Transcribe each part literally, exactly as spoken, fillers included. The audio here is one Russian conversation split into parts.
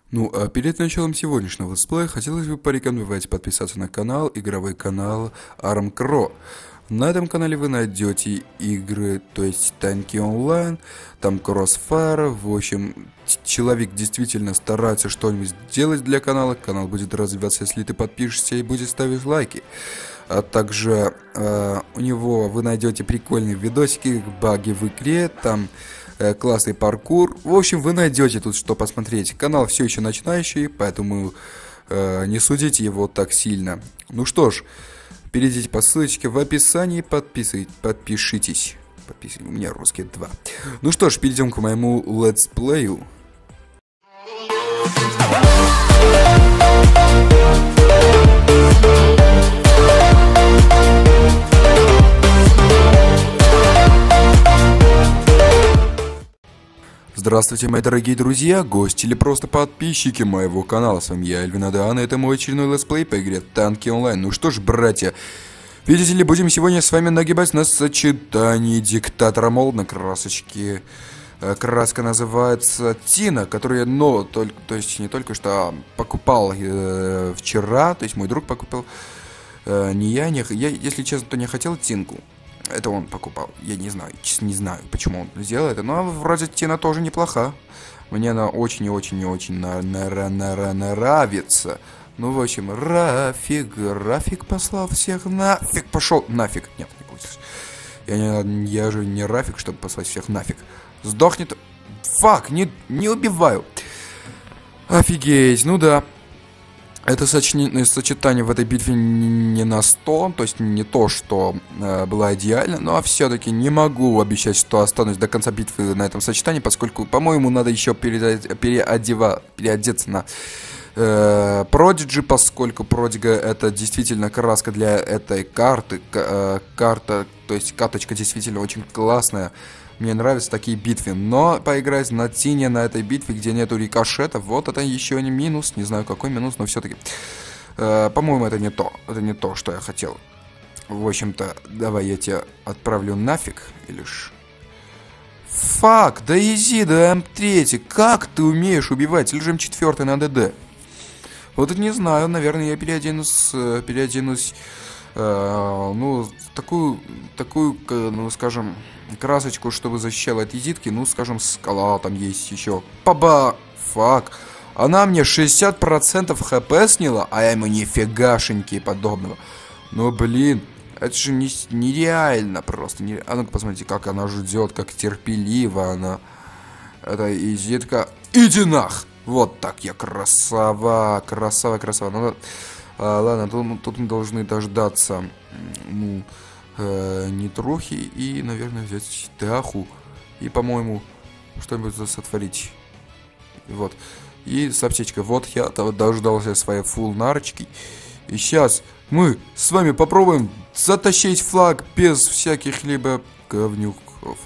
Ну, а перед началом сегодняшнего летсплея хотелось бы порекомендовать подписаться на канал, игровой канал ArmCro. На этом канале вы найдете игры, то есть танки онлайн, там Crossfire, в общем, человек действительно старается что-нибудь сделать для канала, канал будет развиваться, если ты подпишешься и будешь ставить лайки. А также э, у него вы найдете прикольные видосики, баги в игре, там э, классный паркур. В общем, вы найдете тут что посмотреть. Канал все еще начинающий, поэтому э, не судите его так сильно. Ну что ж, перейдите по ссылочке в описании, подписывайтесь, подпишитесь. Подписывайтесь, у меня русский два. Ну что ж, перейдем к моему летсплею. Здравствуйте, мои дорогие друзья, гости или просто подписчики моего канала. С вами я, Эльвин Адан, и это мой очередной летсплей по игре Танки Онлайн. Ну что ж, братья, видите ли, будем сегодня с вами нагибать на сочетании Диктатора Молд на красочке. Краска называется Тина, которую я, но, только, то есть не только что покупал э, вчера, то есть мой друг покупал, э, не я, не, я, если честно, то не хотел Тинку. Это он покупал. Я не знаю, честно не знаю, почему он сделал это. Но вроде Тина тоже неплоха. Мне она очень и очень и очень на на на на нравится. Ну, в общем, Рафик, Рафик послал всех нафиг. Пошел нафиг. Нет, не получится. Я, не, я же не Рафик, чтобы послать всех нафиг. Сдохнет. Фак, не, не убиваю. Офигеть, ну да. Это сочетание в этой битве не на сто, то есть не то, что э, было идеально, но все-таки не могу обещать, что останусь до конца битвы на этом сочетании, поскольку, по-моему, надо еще переодева, переодеться на э, Продиджи, поскольку Продига это действительно краска для этой карты, э, карта, то есть карточка действительно очень классная. Мне нравятся такие битвы, но поиграть на Тине на этой битве, где нету рикошета, вот это еще не минус, не знаю какой минус, но все-таки, э, по-моему, это не то, это не то, что я хотел. В общем-то, давай я тебя отправлю нафиг, или ж... Фак, да изи, да эм три, как ты умеешь убивать, или же эм четыре на ДД? Вот это не знаю, наверное, я переоденусь, переоденусь, э, ну, такую, такую, ну, скажем... красочку, чтобы защищала от изитки, ну, скажем, скала там есть еще. Паба! Фак! Она мне шестьдесят процентов хп сняла, а я ему нифигашеньки подобного. Ну, блин, это же не, нереально просто. Не... А ну-ка, посмотрите, как она ждет, как терпеливо она. Это изитка. Иди нах! Вот так я красава, красава, красава. Ну, а, ладно, тут, тут мы должны дождаться, ну... Нитрухи и, наверное, взять Теаху и, по-моему, что-нибудь сотворить. Вот. И с аптечкой. Вот я дождался своей фулл нарочки. И сейчас мы с вами попробуем затащить флаг без всяких либо говнюков.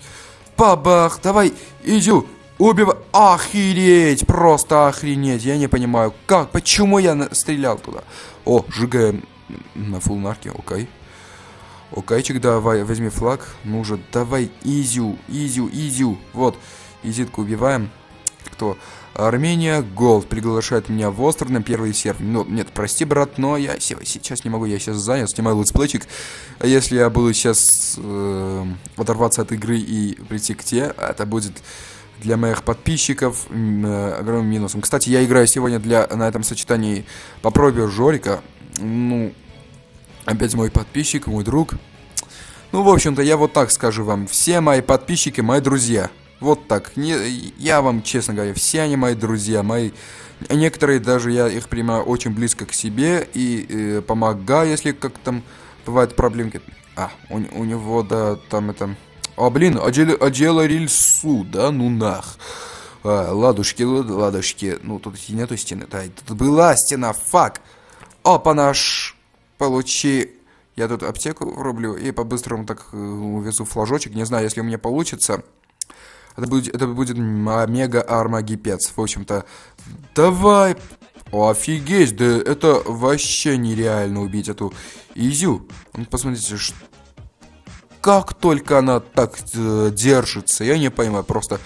Бабах! Давай, идю! Убивай! Охереть! Просто охренеть! Я не понимаю, как, почему я стрелял туда? О, сжигаем на фулл нарке, окей. Окейчик, давай, возьми флаг. Ну уже, давай, изю, изю, изю. Вот, изитку убиваем. Кто? Армения, Голд приглашает меня в остров на первый сервер. Ну, нет, прости, брат, но я сейчас не могу, я сейчас занят, снимаю летсплейчик. А если я буду сейчас э, оторваться от игры и прийти к тебе, это будет для моих подписчиков э, огромным минусом. Кстати, я играю сегодня для, на этом сочетании по пробе Жорика. Ну... Опять мой подписчик, мой друг. Ну, в общем-то, я вот так скажу вам. Все мои подписчики, мои друзья. Вот так. Не, я вам честно говорю, все они мои друзья. Мои... Некоторые даже я их принимаю очень близко к себе. И э, помогаю, если как там бывают проблемки. А, у, у него, да, там это... А, блин, одела рельсу, да, ну нах. А, ладушки, ладушки. Ну, тут нету стены. Да, тут была стена, фак. Опа, наш... Получи. Я тут аптеку врублю и по-быстрому так увезу флажочек. Не знаю, если у меня получится. Это будет, это будет омега армагипец. В общем-то, давай. О, офигеть, да это вообще нереально убить эту Изю. Ну, посмотрите, что... как только она так э, держится. Я не понимаю, просто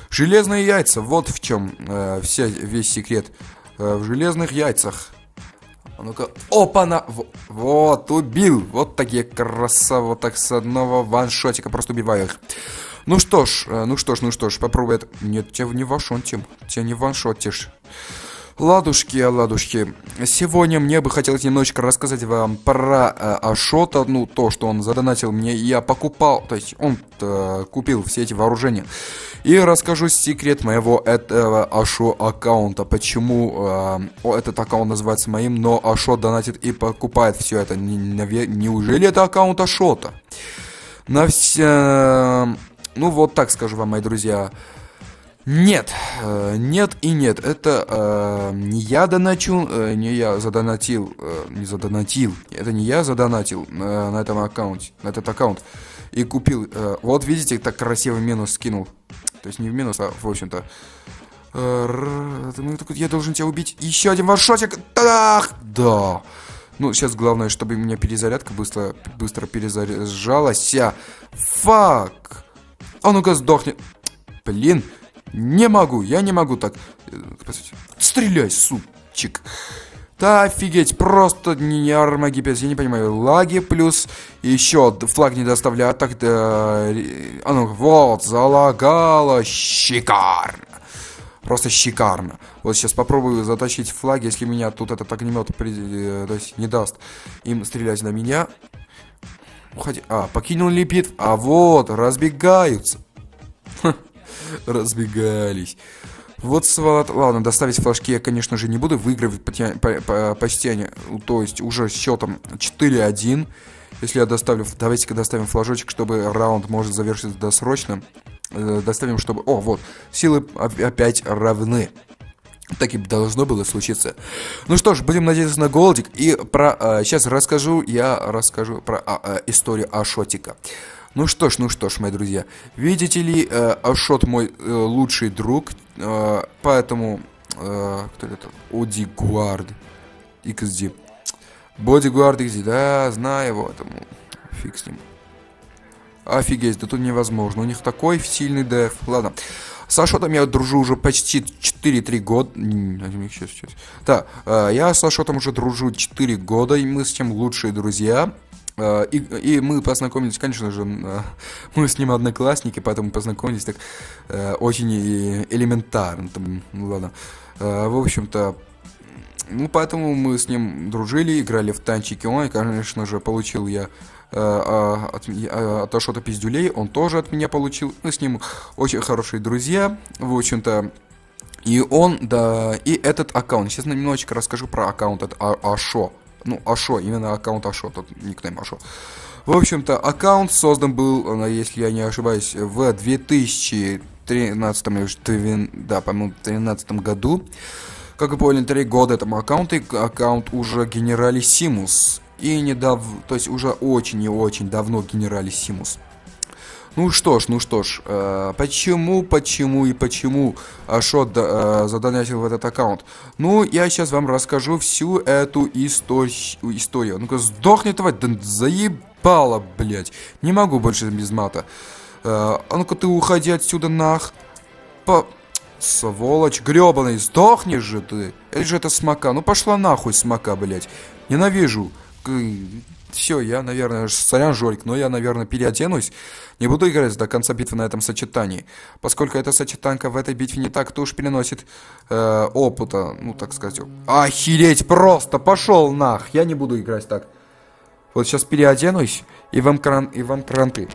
Железные яйца, вот в чем э, вся, весь секрет. Э, в железных яйцах. А ну-ка, опа-на! Вот, убил! Вот такие красавы, вот так с одного ваншотика просто убиваю их. Ну что ж, э, ну что ж, ну что ж, попробуй это. Нет, тебя не ваншотим, тебя не ваншотишь. Ладушки, ладушки. Сегодня мне бы хотелось немножечко рассказать вам про э, Ашота. Ну, то, что он задонатил мне, я покупал. То есть он э, купил все эти вооружения. И расскажу секрет моего этого Ашо аккаунта. Почему э, этот аккаунт называется моим, но Ашот донатит и покупает все это. Неужели это аккаунт Ашота? На все... Ну, вот так скажу вам, мои друзья. Нет, э, нет и нет, это э, не я доначу, э, не я задонатил, э, не задонатил, это не я задонатил э, на этом аккаунте, на этот аккаунт и купил, э, вот видите, так красиво минус скинул, то есть не в минус, а в общем-то, э, я должен тебя убить, еще один ваншотик, да, да, ну сейчас главное, чтобы у меня перезарядка быстро, быстро перезаряжалась, фак, а ну-ка сдохни, блин. Не могу, я не могу так. Стреляй, сучик. Да офигеть, просто не армагипец, я не понимаю. Лаги плюс еще флаг не доставляют. Так, да, а ну, вот, залагало, шикарно. Просто шикарно. Вот сейчас попробую затащить флаг, если меня тут этот огнемет при... то есть не даст им стрелять на меня. Уходи. А, покинул липид. А вот, разбегаются. Разбегались. Вот сволот. Ладно, доставить флажки я, конечно же, не буду. Выигрывать почти они. То есть уже счетом четыре один. Если я доставлю. Давайте-ка доставим флажочек, чтобы раунд может завершиться досрочно. Доставим, чтобы. О, вот. Силы опять равны. Так и должно было случиться. Ну что ж, будем надеяться на голдик. И про. А, сейчас расскажу. Я расскажу про а, а, историю Ашотика. Ну что ж, ну что ж, мои друзья, видите ли, э, Ашот мой э, лучший друг, э, поэтому, э, кто это, Бодигуард, икс ди, Бодигуард икс ди, да, знаю его, этому, фиг с ним. Офигеть, да тут невозможно, у них такой сильный деф, ладно. С Ашотом я дружу уже почти четыре-три года. Сейчас, сейчас. Да, э, я с Ашотом уже дружу четыре года, и мы с ним лучшие друзья. И, и мы познакомились, конечно же, мы с ним одноклассники, поэтому познакомились так э, очень элементарно. Там, ну ладно. Э, в общем-то, ну поэтому мы с ним дружили, играли в танчики. Он, конечно же, получил я э, от, от Ашота пиздюлей, он тоже от меня получил. Мы с ним очень хорошие друзья, в общем-то. И он, да, и этот аккаунт. Сейчас немножечко расскажу про аккаунт от Ашо. Ну, Ашо, именно аккаунт Ашо, тут никнейм Ашо. В общем-то, аккаунт создан был, если я не ошибаюсь, в две тысячи тринадцатом, да, по-моему, тринадцатом году. Как вы поняли, три года этому аккаунту, и аккаунт уже генералиссимус. И недавно, то есть уже очень и очень давно генералиссимус. Ну что ж, ну что ж, э, почему, почему и почему Ашот э, задонатил в этот аккаунт? Ну, я сейчас вам расскажу всю эту историю. историю. Ну-ка, сдохни, тварь, да заебало, блядь. Не могу больше без мата. Э, а ну-ка, ты уходи отсюда, нах. По... Сволочь гребаный, сдохнешь же ты. Это же это смока, ну пошла нахуй смока, блядь. Ненавижу. Все, я, наверное, сорян, Жорик, но я, наверное, переоденусь. Не буду играть до конца битвы на этом сочетании. Поскольку эта сочетанка в этой битве не так-то уж переносит э, опыта, ну, так сказать. Охереть просто, пошел нах, я не буду играть так. Вот сейчас переоденусь, и вам, кран, и вам кранты.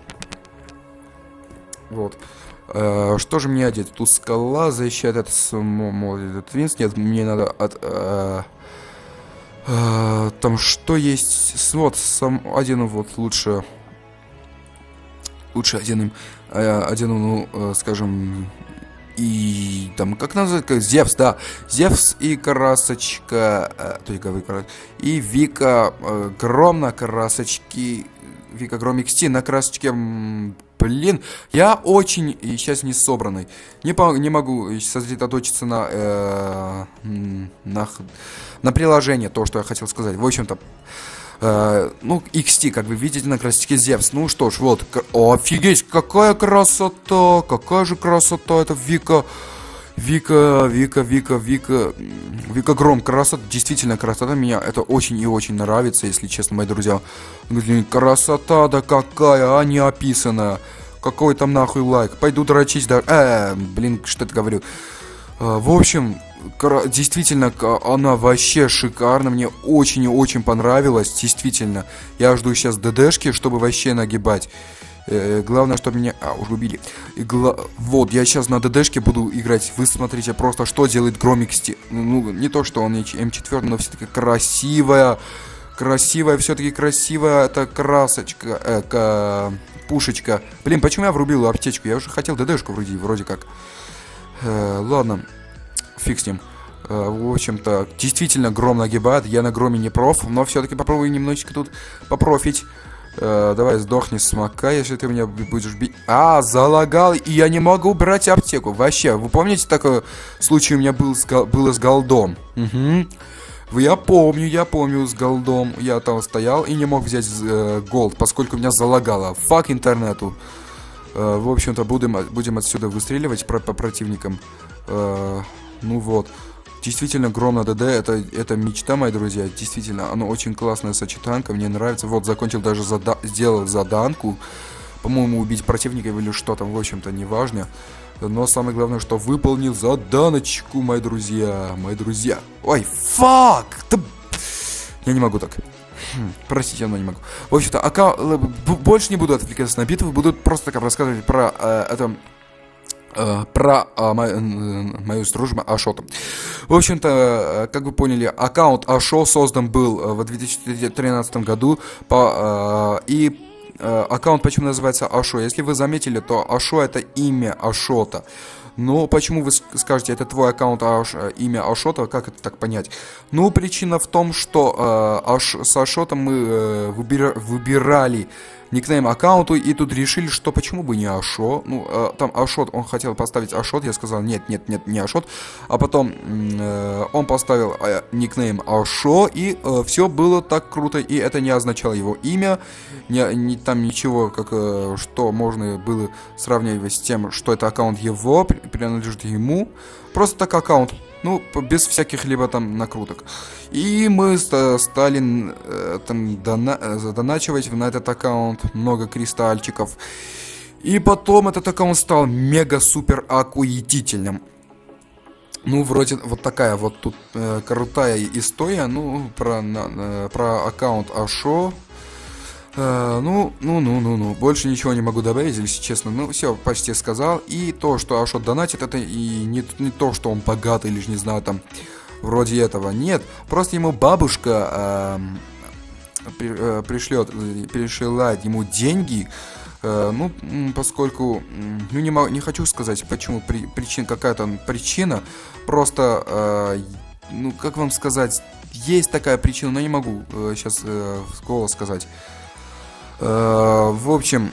Вот. Э, что же мне одеть? Тут скала защищает от Твинс. Нет, мне надо от... Э, э, там что есть? Вот, сам один вот лучше... Лучше оденем, э, одену, ну, э, скажем, и там, как назвать, как Зевс, да, Зевс и красочка, э, то есть, говорю, и Вика э, Гром на красочке, Вика Гром икс ти на красочке, м, блин, я очень сейчас не собранный, не, по, не могу сосредоточиться на, э, на, на приложение, то, что я хотел сказать, в общем-то. Э, ну, икс ти, как вы видите на красотке Зевс. Ну что ж, вот. О, офигеть, какая красота! Какая же красота! Это Вика... Вика, Вика, Вика, Вика... Вика Гром. Красота, действительно красота. Меня это очень и очень нравится, если честно, мои друзья. Красота, да какая, а не описанная. Какой там нахуй лайк. Пойду дрочить, да... Э, блин, что это говорю. Э, в общем... Действительно, она вообще шикарна. Мне очень и очень понравилось. Действительно. Я жду сейчас ДДшки, чтобы вообще нагибать. Э, главное, чтобы меня... А, уже убили. И гла... Вот, я сейчас на ДДшке буду играть. Вы смотрите просто, что делает Гром икс ти. Ну, не то, что он эм четыре, но все-таки красивая. Красивая, все-таки красивая. Это красочка. Э, к... Пушечка. Блин, почему я врубил аптечку? Я уже хотел ДДшку вроде, вроде как. Э, ладно. Фиг с ним. Э, в общем-то, действительно, Гром нагибает. Я на Громе не проф, но все-таки попробую немножечко тут попрофить. Э, давай, сдохни, смока, если ты меня будешь бить. А, залагал, и я не могу убрать аптеку. Вообще, вы помните, такой случай у меня был с, было с голдом? Угу. Я помню, я помню с голдом. Я там стоял и не мог взять э, голд, поскольку меня залагало. Фак интернету. Э, в общем-то, будем, будем отсюда выстреливать про, по противникам. Э, Ну вот, действительно, Гром на ДД, это, это мечта, мои друзья, действительно, оно очень классная сочетанка, мне нравится. Вот, закончил даже, зада сделал заданку, по-моему, убить противника или что там, в общем-то, неважно. Но самое главное, что выполнил заданочку, мои друзья, мои друзья. Ой, фак! Да... Я не могу так. Хм, простите, но не могу. В общем-то, ака... больше не буду отвлекаться на битвы, буду просто как рассказывать про э, это... Uh, про uh, мою, uh, мою дружбу Ашота. В общем-то, uh, как вы поняли, аккаунт Ашо создан был uh, в две тысячи тринадцатом году по, uh, и uh, аккаунт почему называется Ашо? Если вы заметили, то Ашо это имя Ашота. Но почему вы скажете, это твой аккаунт, Аш, имя Ашота, как это так понять? Ну, причина в том, что uh, Аш, с Ашотом мы uh, выбира, выбирали никнейм аккаунту, и тут решили, что почему бы не Ашо. Ну, э, там Ашот, он хотел поставить Ашот, я сказал, нет, нет, нет, не Ашот. А потом э, он поставил э, никнейм Ашо, и э, все было так круто, и это не означало его имя, не, не, там ничего, как, э, что можно было сравнивать с тем, что это аккаунт его, принадлежит ему. Просто так аккаунт. Ну, без всяких либо там накруток. И мы стали э, там дона задоначивать на этот аккаунт много кристальчиков. И потом этот аккаунт стал мега-супер акуетительным. Ну, вроде вот такая вот тут э, крутая история. Ну, про, на, э, про аккаунт Ашо. Uh, ну, ну, ну, ну, ну, больше ничего не могу добавить, если честно. Ну, все, почти сказал. И то, что Ашот донатит, это и не, не то, что он богатый, или, не знаю, там, вроде этого. Нет, просто ему бабушка э, при, э, пришлет, пришивает ему деньги. Э, ну, поскольку, ну, не, не хочу сказать, почему, при, причин, какая-то причина. Просто, э, ну, как вам сказать, есть такая причина, но не могу э, сейчас э, в голос сказать. Uh, в общем,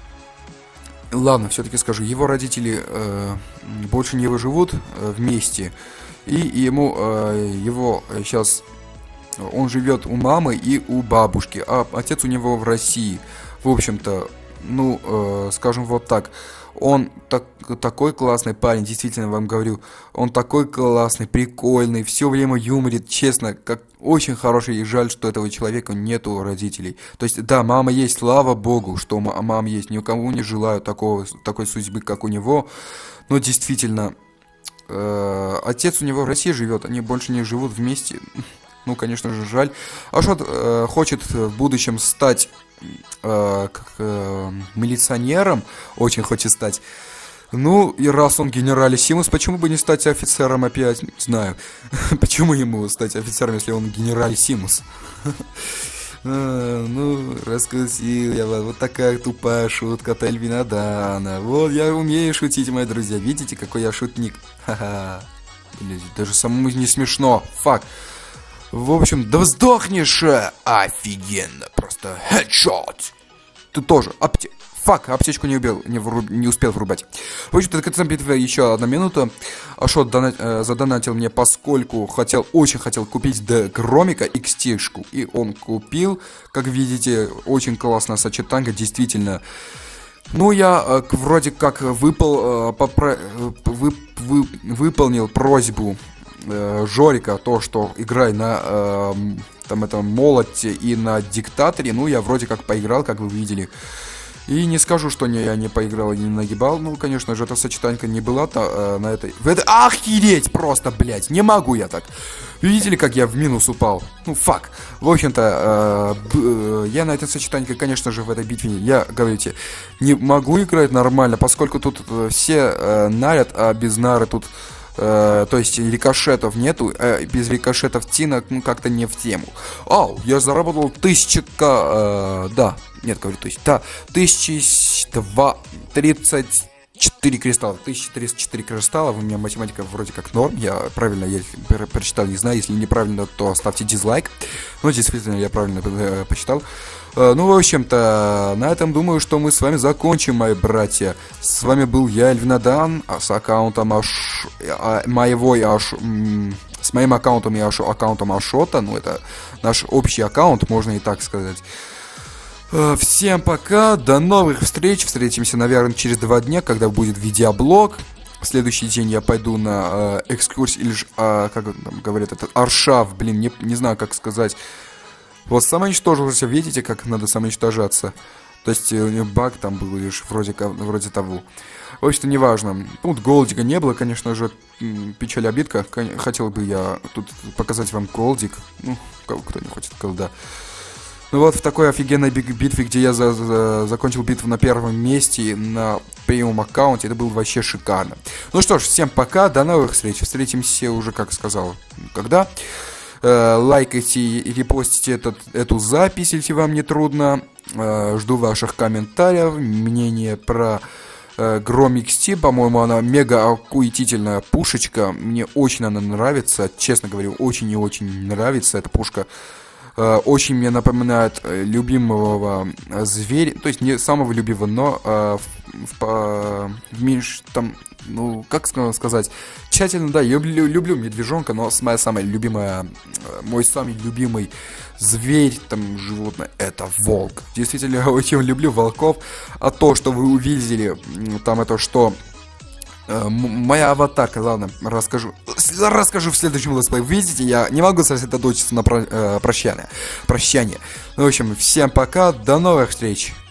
ладно, все-таки скажу, его родители uh, больше не выживут uh, вместе, и ему, uh, его сейчас, он живет у мамы и у бабушки, а отец у него в России. В общем-то, ну, uh, скажем вот так, он так, такой классный парень, действительно вам говорю, он такой классный, прикольный, все время юморит, честно, как очень хороший, и жаль, что этого человека нету родителей. То есть, да, мама есть, слава богу, что мама есть, никому не желаю такого, такой судьбы, как у него, но действительно, э, отец у него в России живет, они больше не живут вместе, ну, конечно же, жаль. Ашот э, хочет в будущем стать э, как, э, милиционером, очень хочет стать. Ну, и раз он генералиссимус, почему бы не стать офицером опять? Не знаю. Почему ему стать офицером, если он генералиссимус? Ну, раскусил я вас. Вот такая тупая шутка от Эльвинадана. Вот, я умею шутить, мои друзья. Видите, какой я шутник? Ха-ха. Даже самому не смешно. Фак. В общем, да сдохнешь! Офигенно! Просто хедшот! Ты тоже. Апте... Фак, аптечку не убил, не, вруб, не успел врубать. В общем-то, к концу битвы еще одна минута. Ашот донат, э, задонатил мне, поскольку хотел, очень хотел купить до Громика икс ти-шку. И он купил, как видите, очень классная сочетанка, действительно. Ну, я э, вроде как выпал, э, попро... вы, вы, выполнил просьбу э, Жорика, то, что играй на э, там, этом молоте и на диктаторе. Ну, я вроде как поиграл, как вы видели. И не скажу, что не, я не поиграл и не нагибал. Ну, конечно же, эта сочетанка не была-то э, на этой... В этой... Охереть просто, блядь, не могу я так. Видите ли, как я в минус упал? Ну, фак. В общем-то, э, э, я на этой сочетанке, конечно же, в этой битве, я, говорите, не могу играть нормально, поскольку тут э, все э, нарят, а без нары тут... Э, то есть рикошетов нету, э, без рикошетов Тина, ну, как-то не в тему. Ау, я заработал тысяча к... Э, да, нет, говорю, то есть, да, тысяча два тридцать четыре кристалла, тысяча тридцать четыре кристалла, у меня математика вроде как норм, я правильно, я прочитал, не знаю, если неправильно, то ставьте дизлайк, ну, действительно, я правильно э, посчитал. Ну, в общем-то, на этом думаю, что мы с вами закончим, мои братья. С вами был я, Эльвинадан, с аккаунтом Аш... моего Аш... с моим аккаунтом и Аш... аккаунтом Ашота. Ну, это наш общий аккаунт, можно и так сказать. Всем пока, до новых встреч. Встретимся, наверное, через два дня, когда будет видеоблог. В следующий день я пойду на э, экскурсию, или же, э, как там говорят, этот Аршав, блин, не, не знаю, как сказать. Вот самоуничтожился, видите, как надо самоуничтожаться? То есть у него баг там был лишь вроде, вроде того. В общем-то, неважно. Тут голдика не было, конечно же, печаль, обидка. Хотел бы я тут показать вам голдик. Ну, кто не хочет голда. Ну вот в такой офигенной битве, где я за, за, закончил битву на первом месте на премиум аккаунте, это было вообще шикарно. Ну что ж, всем пока, до новых встреч. Встретимся уже, как сказал, когда. Лайкайте и репостите этот, эту запись, если вам не трудно. Жду ваших комментариев, мнение про Гром икс ти. По-моему, она мега охуительная пушечка. Мне очень она нравится, честно говорю, очень и очень нравится эта пушка. Очень мне напоминает любимого зверя, то есть не самого любимого, но э, в, в, в меньш, там, ну, как сказать, тщательно, да, люблю, люблю медвежонка, но моя самая любимая, мой самый любимый зверь, там, животное, это волк. Действительно, я очень люблю волков, а то, что вы увидели, там, это что... Моя аватарка, ладно, расскажу. Расскажу в следующем летсплее. Видите, я не могу сосредоточиться на про, э, прощание. Прощание. Ну, в общем, всем пока, до новых встреч.